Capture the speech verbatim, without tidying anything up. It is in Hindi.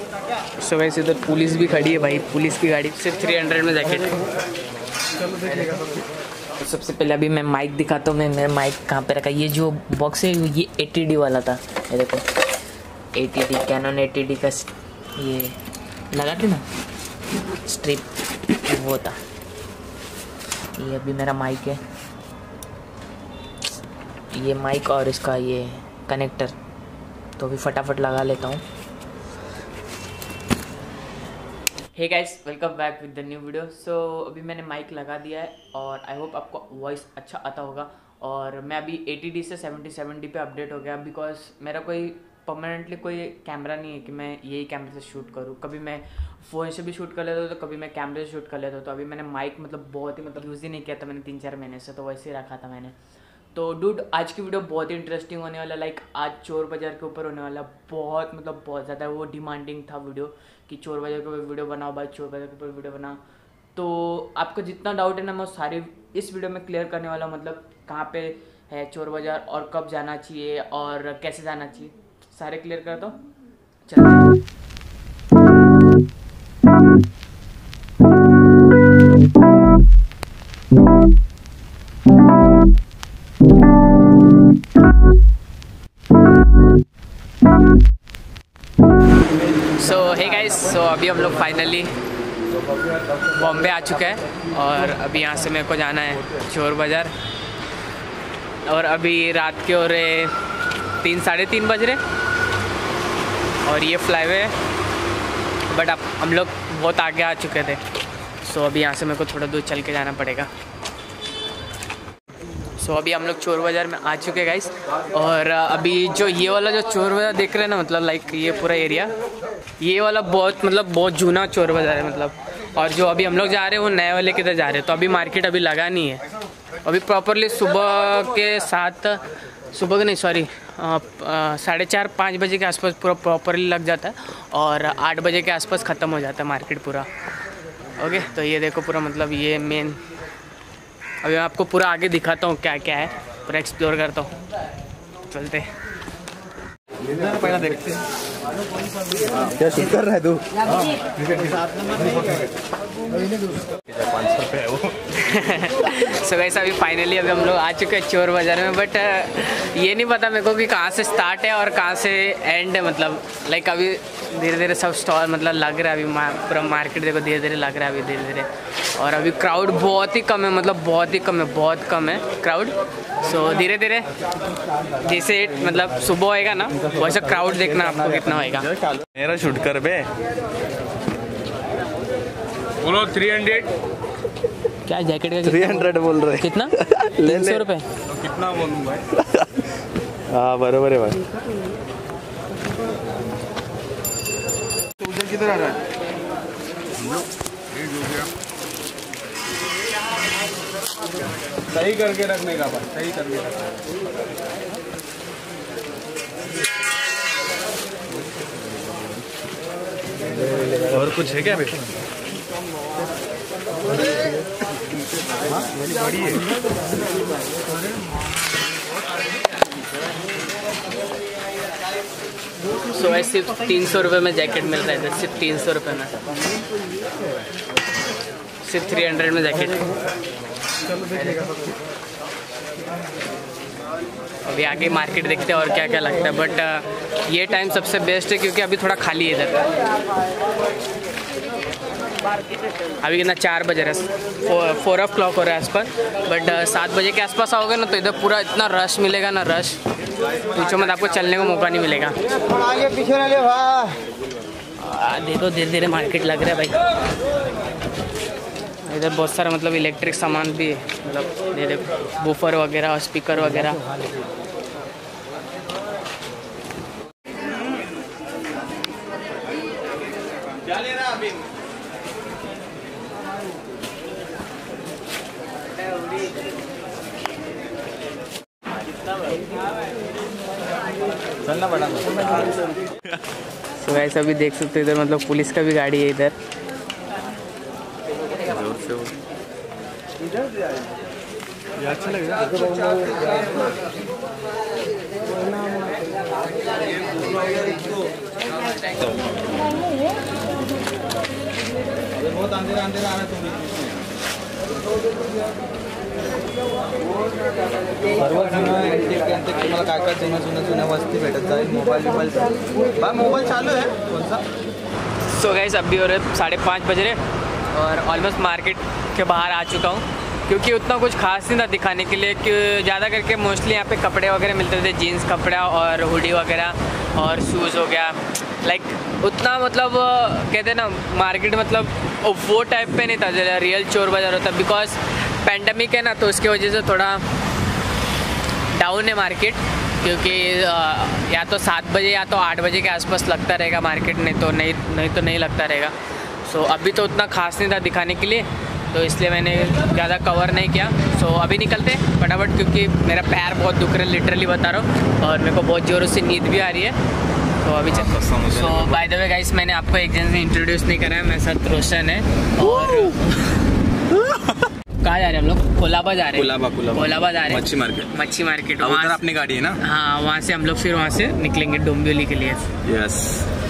सो वैसे इधर पुलिस भी खड़ी है भाई, पुलिस की गाड़ी। सिर्फ थ्री हंड्रेड में जैकेट। तो सबसे पहले अभी मैं माइक दिखाता हूँ। मैं मेरा माइक कहाँ पे रखा। ये जो बॉक्स है ये एटी डी वाला था। ये देखो eighty D, Canon eighty D का ये लगा थे ना स्ट्रिप, वो था। ये अभी मेरा माइक है, ये माइक और इसका ये कनेक्टर। तो अभी फटाफट लगा लेता हूँ। Hey guys, welcome back with the new video. So अभी मैंने माइक लगा दिया है और आई होप आपको वॉइस अच्छा आता होगा। और मैं अभी एटी डी से सेवेंटी सेवन डी पे अपडेट हो गया, बिकॉज मेरा कोई परमानेंटली कोई कैमरा नहीं है कि मैं यही कैमरे से शूट करूँ। कभी मैं फ़ोन से भी शूट कर लेता हूँ, तो कभी मैं कैमरे से शूट कर लेता हूँ। तो अभी मैंने माइक मतलब बहुत ही मतलब यूज़ ही नहीं किया था मैंने तीन चार महीने से, तो वैसे ही रखा था मैंने। तो डूड, आज की वीडियो बहुत ही इंटरेस्टिंग होने वाला। लाइक आज चोर बाज़ार के ऊपर होने वाला। बहुत मतलब बहुत ज़्यादा वो डिमांडिंग था वीडियो कि चोर बाज़ार के ऊपर वीडियो बनाओ भाई, चोर बाज़ार के ऊपर वीडियो बनाओ। तो आपको जितना डाउट है ना, मैं सारी इस वीडियो में क्लियर करने वाला हूँ। मतलब कहाँ पे है चोर बाज़ार और कब जाना चाहिए और कैसे जाना चाहिए, सारे क्लियर करता हूँ। चलो सो हे गाइस, सो अभी हम लोग फाइनली बॉम्बे आ चुके हैं और अभी यहाँ से मेरे को जाना है चोर बाज़ार। और अभी रात के हो रहे तीन साढ़े तीन बज रहे और ये फ्लाईवे है, बट अब हम लोग बहुत आगे आ चुके थे। सो अभी यहाँ से मेरे को थोड़ा दूर चल के जाना पड़ेगा। सो so, अभी हम लोग चोर बाज़ार में आ चुके हैं गाइस। और अभी जो ये वाला जो चोर बाज़ार देख रहे हैं ना, मतलब लाइक ये पूरा एरिया, ये वाला बहुत मतलब बहुत जूना चोर बाज़ार है मतलब। और जो अभी हम लोग जा रहे हैं वो नए वाले किधर जा रहे हैं। तो अभी मार्केट अभी लगा नहीं है, अभी प्रॉपरली सुबह के सात सुबह के नहीं सॉरी साढ़े चार पाँच बजे के आसपास पूरा प्रॉपरली लग जाता है और आठ बजे के आसपास ख़त्म हो जाता है मार्केट पूरा। ओके, तो ये देखो पूरा मतलब ये मेन। अभी मैं आपको पूरा आगे दिखाता हूँ क्या क्या है, पूरा एक्सप्लोर करता हूँ। चलते पहला देखते हैं क्या शूट कर रहा है तू। पाँच सौ रुपये है वो। सो वैसा अभी फाइनली अभी हम लोग आ चुके हैं चोर बाज़ार में। बट ये नहीं पता मेरे को कि कहाँ से स्टार्ट है और कहाँ से एंड है। मतलब लाइक अभी धीरे धीरे सब स्टॉल मतलब लग रहा है। अभी मा, पूरा मार्केट देखो धीरे धीरे लग रहा है अभी धीरे धीरे। और अभी क्राउड बहुत ही कम है, मतलब बहुत ही कम है, बहुत कम है क्राउड। सो धीरे धीरे जैसे मतलब सुबह होएगा ना वैसे क्राउड देखना आपको कितना होएगा। मेरा शूट कर बे। बोलो थ्री हंड्रेड। क्या जैकेट का थ्री हंड्रेड बोल रहे कितना? तीन सौ रुपये। तो कितना बोलूँ भाई? हाँ बराबर है भाई। तो उधर किधर आ रहा है? सही करके रखने का भाई, सही करके रखने का। और कुछ है क्या बेटा? बड़ी है। सो so, सिर्फ तीन सौ रुपये में जैकेट मिल रहा है, सिर्फ तीन सौ रुपये में, सिर्फ थ्री हंड्रेड में जैकेट। अभी आगे मार्केट देखते हैं और क्या क्या लगता है। बट ये टाइम सबसे बेस्ट है क्योंकि अभी थोड़ा खाली है इधर। अभी कितना चार बजे रहा, फोर ओ क्लॉक हो रहा है आसपास। बट सात बजे के आसपास आओगे ना तो इधर पूरा इतना रश मिलेगा ना, रश पूछो मत, आपको चलने को मौका नहीं मिलेगा। आगे पीछे ना ले भाई। देखो धीरे धीरे मार्केट लग रहा है भाई। इधर बहुत सारा मतलब इलेक्ट्रिक सामान भी है, मतलब ये देखो बूफर वगैरह और स्पीकर वगैरह। क्या ले रहा अभी? चलना पड़ा। तो वैसे अभी देख सकते हो इधर मतलब पुलिस का भी गाड़ी है इधर। ये अच्छा लगेगा। बहुत अंधेरा अंधेरा आ रहा है तुम्ही सर्व जुनं अँटिक अँटिक तुम्हाला काय काय जुनं जुनं जुन्या वस्तू भेटत जाईल मोबाईल बिबाईल बा मोबाईल चालू है कौन सा सो गाइस अभी हो रहे साढ़े पाँच बज रहे और ऑलमोस्ट मार्केट के बाहर आ चुका हूँ क्योंकि उतना कुछ खास नहीं था दिखाने के लिए कि ज़्यादा करके मोस्टली यहाँ पे कपड़े वगैरह मिलते थे, जीन्स कपड़ा और हुडी वगैरह और शूज़ हो गया। लाइक उतना मतलब कहते हैं ना मार्केट मतलब वो टाइप पे नहीं था जैसे रियल चोर बाज़ार होता, बिकॉज पैंडमिक है ना तो उसकी वजह से थोड़ा डाउन है मार्केट, क्योंकि या तो सात बजे या तो आठ बजे के आसपास लगता रहेगा मार्केट, नहीं तो नहीं नहीं तो नहीं लगता रहेगा। सो so, अभी तो उतना खास नहीं था दिखाने के लिए, तो इसलिए मैंने ज़्यादा कवर नहीं किया। सो so, अभी निकलते फटाफट क्योंकि मेरा पैर बहुत दुख रहा है, लिटरली बता रहा हूँ, और मेरे को बहुत ज़ोरों से नींद भी आ रही है। तो अभी चलते हैं। So by the way guys, मैंने आपको एक जन से इंट्रोड्यूस नहीं करा है, मेरे साथ रोशन है और कहाँ जा रहे हैं हम लोग? कोलाबा जा रहे हैं। कोलाबा कोलाबा कोलाबा जा रहे हैं, मच्छी मार्केट। मच्छी मार्केट उधर अपनी गाड़ी है ना? हाँ, वहाँ से हम लोग फिर वहाँ से निकलेंगे डोंबिवली के लिए। यस